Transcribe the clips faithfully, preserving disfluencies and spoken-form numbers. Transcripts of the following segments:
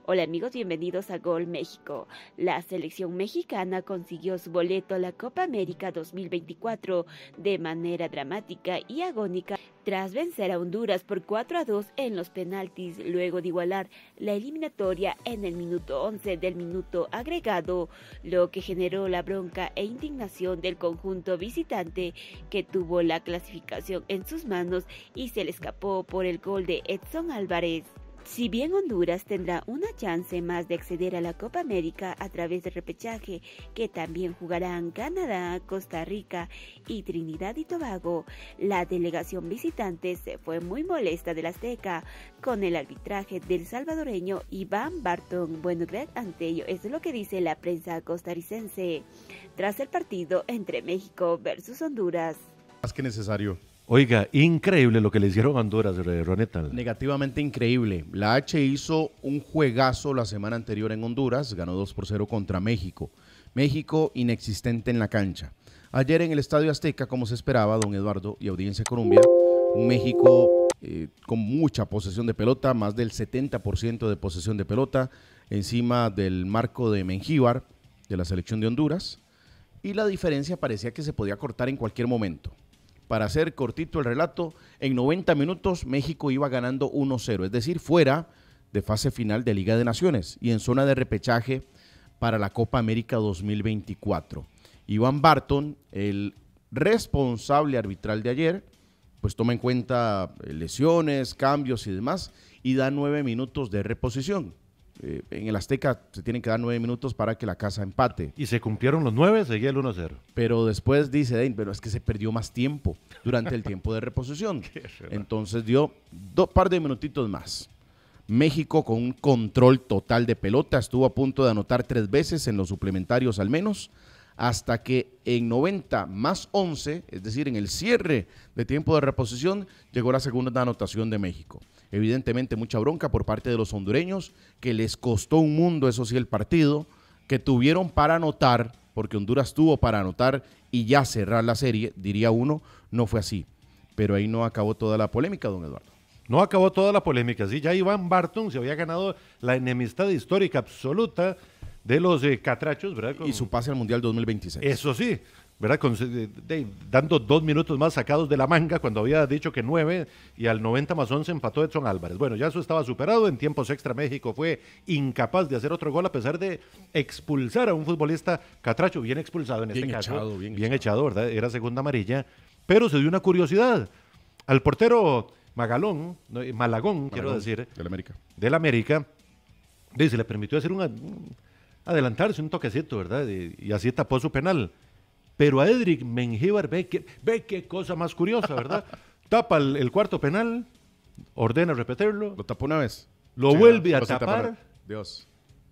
Hola amigos, bienvenidos a Gol México. La selección mexicana consiguió su boleto a la Copa América dos mil veinticuatro de manera dramática y agónica tras vencer a Honduras por cuatro a dos en los penaltis, luego de igualar la eliminatoria en el minuto once del minuto agregado, lo que generó la bronca e indignación del conjunto visitante que tuvo la clasificación en sus manos y se le escapó por el gol de Edson Álvarez. Si bien Honduras tendrá una chance más de acceder a la Copa América a través del repechaje, que también jugarán Canadá, Costa Rica y Trinidad y Tobago, la delegación visitante se fue muy molesta del Azteca con el arbitraje del salvadoreño Iván Barton. Bueno, Greg, ante ello, eso es lo que dice la prensa costarricense tras el partido entre México versus Honduras. Más que necesario. Oiga, increíble lo que le hicieron a Honduras, Roneta. Negativamente increíble. La H hizo un juegazo la semana anterior en Honduras, ganó dos por cero contra México. México inexistente en la cancha. Ayer en el Estadio Azteca, como se esperaba, don Eduardo y Audiencia Colombia, un México eh, con mucha posesión de pelota, más del setenta por ciento de posesión de pelota, encima del marco de Mengíbar, de la selección de Honduras, y la diferencia parecía que se podía cortar en cualquier momento. Para hacer cortito el relato, en noventa minutos México iba ganando uno cero, es decir, fuera de fase final de Liga de Naciones y en zona de repechaje para la Copa América dos mil veinticuatro. Iván Barton, el responsable arbitral de ayer, pues toma en cuenta lesiones, cambios y demás y da nueve minutos de reposición. Eh, en el Azteca se tienen que dar nueve minutos para que la casa empate. Y se cumplieron los nueve, seguía el uno cero. Pero después dice Dane, pero es que se perdió más tiempo durante el tiempo de reposición. Entonces dio dos par de minutitos más. México con un control total de pelota, estuvo a punto de anotar tres veces en los suplementarios al menos, hasta que en noventa más once, es decir, en el cierre de tiempo de reposición, llegó la segunda anotación de México. Evidentemente mucha bronca por parte de los hondureños, que les costó un mundo, eso sí, el partido, que tuvieron para anotar, porque Honduras tuvo para anotar y ya cerrar la serie, diría uno, no fue así. Pero ahí no acabó toda la polémica, don Eduardo. No acabó toda la polémica, sí, ya Iván Barton se había ganado la enemistad histórica absoluta de los eh, catrachos, ¿verdad? Con... Y su pase al Mundial dos mil veintiséis. Eso sí, ¿verdad? Con, de, de, dando dos minutos más sacados de la manga cuando había dicho que nueve y al noventa más once empató Edson Álvarez. Bueno, ya eso estaba superado, en tiempos extra México fue incapaz de hacer otro gol a pesar de expulsar a un futbolista catracho, bien expulsado en bien este echado, caso. Bien, bien echado, echado, ¿verdad? Era segunda amarilla, pero se dio una curiosidad. Al portero Magalón, no, Malagón, Malagón, quiero decir, del América, del América, y se le permitió hacer una... un, adelantarse un toquecito, ¿verdad? Y, y así tapó su penal. Pero a Edric Mengíbar, ve, que, ve qué cosa más curiosa, ¿verdad? Tapa el, el cuarto penal, ordena repetirlo. Lo tapó una vez. Lo sí, vuelve no, a tapar. Dios.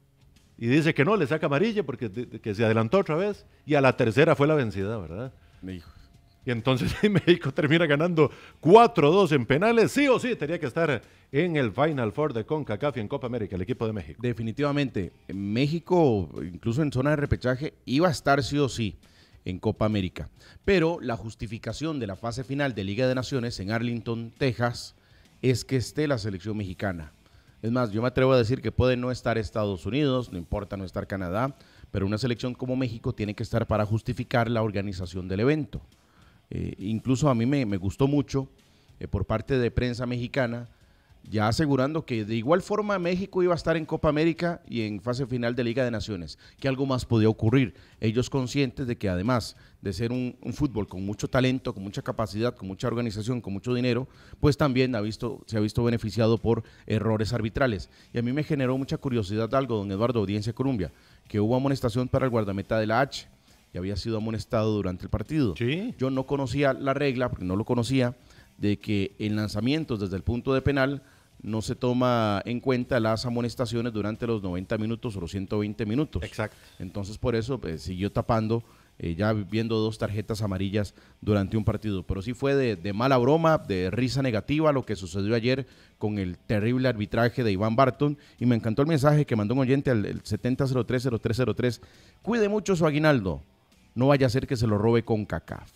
Y dice que no, le saca amarilla porque de, de, que se adelantó otra vez. Y a la tercera fue la vencida, ¿verdad? Hijo. Y entonces México termina ganando cuatro dos en penales. Sí o sí, tenía que estar en el Final Four de CONCACAF y en Copa América, el equipo de México. Definitivamente, México, incluso en zona de repechaje, iba a estar sí o sí en Copa América. Pero la justificación de la fase final de Liga de Naciones en Arlington, Texas, es que esté la selección mexicana. Es más, yo me atrevo a decir que puede no estar Estados Unidos, no importa no estar Canadá, pero una selección como México tiene que estar para justificar la organización del evento. Eh, incluso a mí me, me gustó mucho eh, por parte de prensa mexicana, ya asegurando que de igual forma México iba a estar en Copa América y en fase final de Liga de Naciones, que algo más podía ocurrir. Ellos conscientes de que además de ser un, un fútbol con mucho talento, con mucha capacidad, con mucha organización, con mucho dinero, pues también ha visto, se ha visto beneficiado por errores arbitrales. Y a mí me generó mucha curiosidad algo, don Eduardo, Audiencia Colombia, que hubo amonestación para el guardameta de la H, que había sido amonestado durante el partido. ¿Sí? Yo no conocía la regla, porque no lo conocía, de que en lanzamientos desde el punto de penal no se toma en cuenta las amonestaciones durante los noventa minutos o los ciento veinte minutos. Exacto. Entonces por eso pues, siguió tapando, eh, ya viendo dos tarjetas amarillas durante un partido. Pero sí fue de, de mala broma, de risa negativa lo que sucedió ayer con el terrible arbitraje de Iván Barton. Y me encantó el mensaje que mandó un oyente al setenta cero tres cero tres cero tres. Cuide mucho su aguinaldo. No vaya a ser que se lo robe CONCACAF.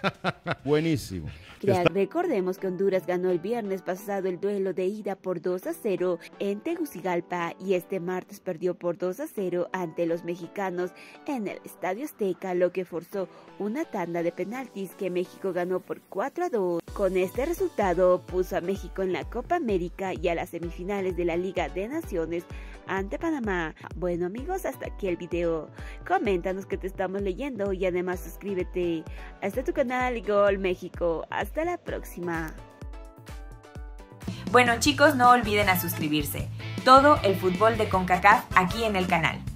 Buenísimo. Recordemos que Honduras ganó el viernes pasado el duelo de ida por dos a cero en Tegucigalpa y este martes perdió por dos a cero ante los mexicanos en el Estadio Azteca, lo que forzó una tanda de penaltis que México ganó por cuatro a dos. Con este resultado puso a México en la Copa América y a las semifinales de la Liga de Naciones ante Panamá. Bueno amigos, hasta aquí el video. Coméntanos que te estamos leyendo y además suscríbete a este tu canal Gol México. Hasta la próxima. Bueno chicos, no olviden a suscribirse. Todo el fútbol de CONCACAF aquí en el canal.